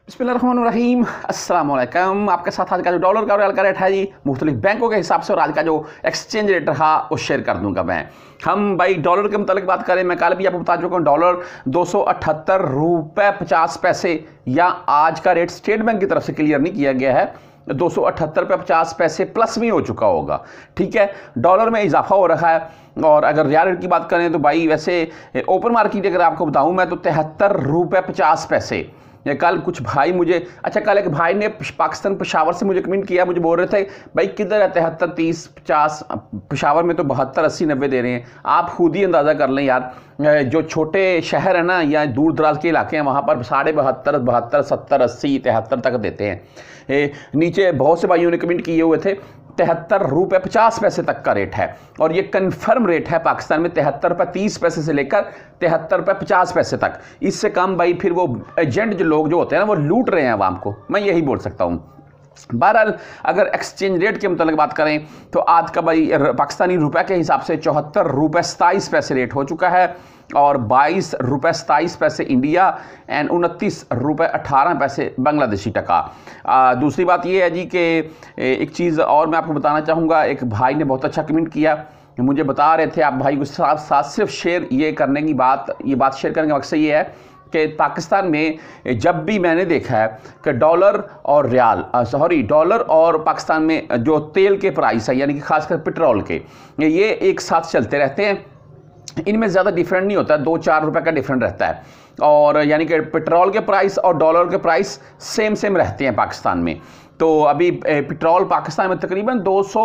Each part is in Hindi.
बिस्मिल्लाहिर्रहमानिर्रहीम अस्सलाम वालेकुम। आपके साथ आज का जो डॉलर का और रियाल का रेट है जी मुख्तलिफ बैंकों के हिसाब से और आज का जो एक्सचेंज रेट रहा वो शेयर कर दूंगा मैं। हम भाई डॉलर के मतलब बात करें, मैं कल भी आपको बता चुका हूँ डॉलर 278 रुपये 50 पैसे या आज का रेट स्टेट बैंक की तरफ से क्लियर नहीं किया गया है, 278 रुपये 50 पैसे प्लस में हो चुका होगा। ठीक है, डॉलर में इजाफा हो रहा है। और अगर रियाल रेट की बात करें तो भाई वैसे ओपन मार्केट अगर आपको बताऊं मैं तो 73 रुपये 50 पैसे। कल कुछ भाई मुझे कल एक भाई ने पाकिस्तान पेशावर से मुझे कमेंट किया, मुझे बोल रहे थे भाई किधर है 73 30 50, पेशावर में तो 72 80 90 दे रहे हैं। आप खुद ही अंदाज़ा कर लें यार, जो छोटे शहर है ना या दूर दराज के इलाके हैं वहाँ पर 72 72 70 80 73 तक देते हैं। नीचे बहुत से भाइयों ने कमेंट किए हुए थे 73 रुपये 50 पैसे तक का रेट है और ये कंफर्म रेट है पाकिस्तान में 73 रुपये 30 पैसे से लेकर 73 रुपये 50 पैसे तक। इससे कम भाई फिर वो एजेंट जो लोग जो होते हैं ना वो लूट रहे हैं आवाम को, मैं यही बोल सकता हूँ। बहरहाल अगर एक्सचेंज रेट के मतलब बात करें तो आज का भाई पाकिस्तानी रुपए के हिसाब से 74 रुपये 27 पैसे रेट हो चुका है और 22 रुपये 27 पैसे इंडिया एंड 29 रुपये 18 पैसे बांग्लादेशी टका। दूसरी बात ये है जी कि एक चीज़ और मैं आपको बताना चाहूँगा, एक भाई ने बहुत अच्छा कमेंट किया, मुझे बता रहे थे आप भाई के साथ सिर्फ शेयर ये करने की ये बात शेयर करने का मकसद ये है कि पाकिस्तान में जब भी मैंने देखा है कि डॉलर और पाकिस्तान में जो तेल के प्राइस है यानी कि खासकर पेट्रोल के, ये एक साथ चलते रहते हैं, इनमें ज़्यादा डिफरेंट नहीं होता है, 2-4 रुपए का डिफरेंट रहता है। और यानी कि पेट्रोल के प्राइस और डॉलर के प्राइस सेम रहते हैं पाकिस्तान में। तो अभी पेट्रोल पाकिस्तान में तकरीबन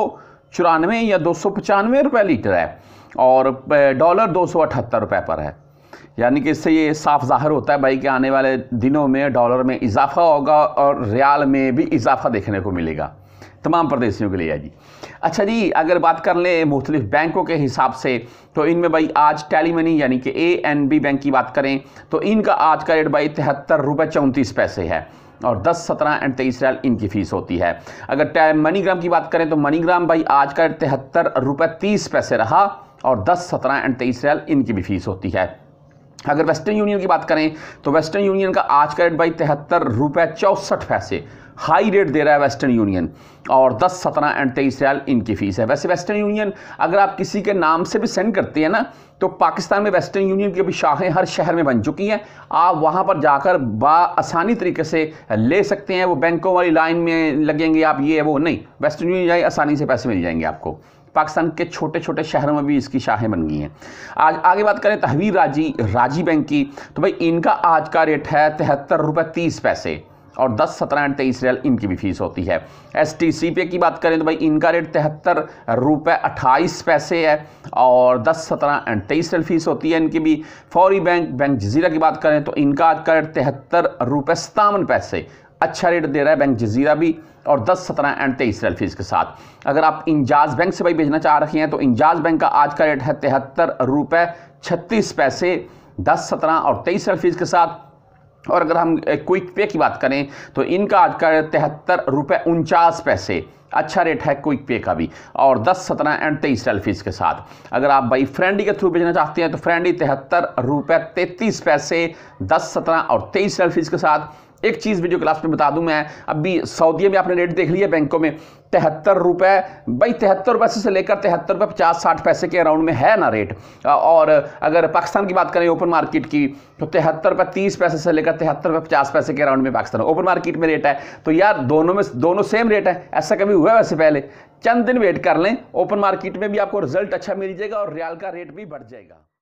294 या 295 रुपये लीटर है और डॉलर 278 रुपये पर है। यानी कि इससे ये साफ ज़ाहिर होता है भाई कि आने वाले दिनों में डॉलर में इजाफा होगा और रियाल में भी इजाफा देखने को मिलेगा तमाम प्रदेशियों के लिए है जी। अच्छा जी, अगर बात कर लें मुख्तलिफ बैंकों के हिसाब से तो इनमें भाई आज टेलीमनी यानी कि ANB बैंक की बात करें तो इनका आज का रेट भाई 73 रुपये 34 पैसे है और 10 17 एंड 23 रियाल इनकी फ़ीस होती है। अगर मनीग्राम की बात करें तो मनीग्राम भाई आज का रेट 73 रुपये 30 पैसे रहा और 10 17 एंड 23 रियाल इनकी भी फ़ीस होती है। अगर वेस्टर्न यूनियन की बात करें तो वेस्टर्न यूनियन का आज का रेट भाई 73 रुपये 64 पैसे हाई रेट दे रहा है वेस्टर्न यूनियन और 10 17 एंड 23 रियाल इनकी फ़ीस है। वैसे वेस्टर्न यूनियन अगर आप किसी के नाम से भी सेंड करते हैं ना तो पाकिस्तान में वेस्टर्न यूनियन की भी शाखें हर शहर में बन चुकी हैं, आप वहाँ पर जाकर आसानी तरीके से ले सकते हैं। वो बैंकों वाली लाइन में लगेंगे आप ये वो नहीं, वेस्टर्न यूनियन जाए आसानी से पैसे मिल जाएंगे आपको। पाकिस्तान के छोटे छोटे शहरों में भी इसकी शाखें बन गई हैं। आज आगे बात करें तहवीर राजी बैंक की तो भाई इनका आज का रेट है 73 रुपये 30 पैसे और 10 17 एंड 23 रियाल इनकी भी फ़ीस होती है। STCP की बात करें तो भाई इनका रेट 73 रुपये 28 पैसे है और 10 17 एंड 23 रियाल फ़ीस होती है इनकी भी। फौरी बैंक जजीरा की बात करें तो इनका आज का रेट 73 रुपये 57 पैसे, अच्छा रेट दे रहा है बैंक जजीरा भी और 10 17 एंड 23 रियाल फ़ीस के साथ। अगर आप इंजाज बैंक से भाई भेजना चाह रहे हैं तो इंजाज बैंक का आज का रेट है 73 रुपये 36 पैसे 10 17 और 23 रियाल फ़ीस के साथ। और अगर हम क्विक पे की बात करें तो इनका आज का 73 रुपये 49 पैसे, अच्छा रेट है क्विक पे का भी और 10 17 एंड 23 रियाल फ़ीस के साथ। अगर आप भाई फ्रेंडी के थ्रू भेजना चाहते हैं तो फ्रेंडी 73 रुपये 33 पैसे 10 17 और 23 रियाल फ़ीस के साथ। एक चीज़ वीडियो क्लास में बता दूं मैं, अभी सऊदीया में आपने रेट देख लिया बैंकों में 73 रुपये भाई 73 पैसे से लेकर 73 रुपये 50-60 पैसे के अराउंड में है ना रेट। और अगर पाकिस्तान की बात करें ओपन मार्केट की तो 73 रुपये 30 पैसे से लेकर 73 रुपये 50 पैसे के अराउंड में पाकिस्तान ओपन मार्केट में रेट है। तो यार दोनों सेम रेट है, ऐसा कभी हुआ है वैसे पहले? चंद दिन वेट कर लें, ओपन मार्केट में भी आपको रिजल्ट अच्छा मिल जाएगा और रियाल का रेट भी बढ़ जाएगा।